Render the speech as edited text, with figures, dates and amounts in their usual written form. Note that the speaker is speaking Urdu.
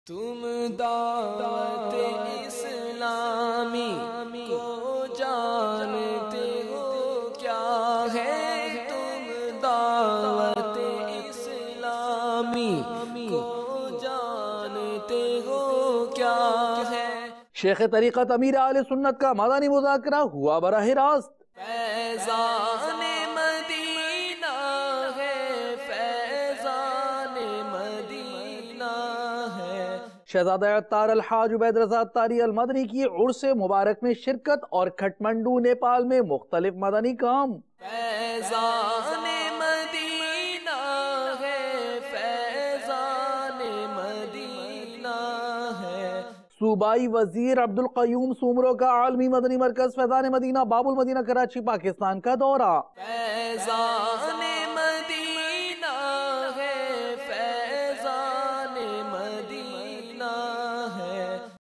تم دعوت اسلامی کو جانتے ہو کیا ہے، تم دعوت اسلامی کو جانتے ہو کیا ہے۔ شیخ طریقت امیر اہل سنت کا مدنی مذاکرہ ہوا براہ راست۔ فیضان مدینہ ہے، فیضان مدینہ ہے۔ شہزادہ عطار الحاج عبید رضا عطاری المدنی کی عرس مبارک میں شرکت اور کھٹمنڈو نیپال میں مختلف مدنی کام۔ فیضان مدینہ ہے، فیضان مدینہ ہے۔ صوبائی وزیر عبدالقیوم سومرو کا عالمی مدنی مرکز فیضان مدینہ باب المدینہ کراچی پاکستان کا دورہ۔ فیضان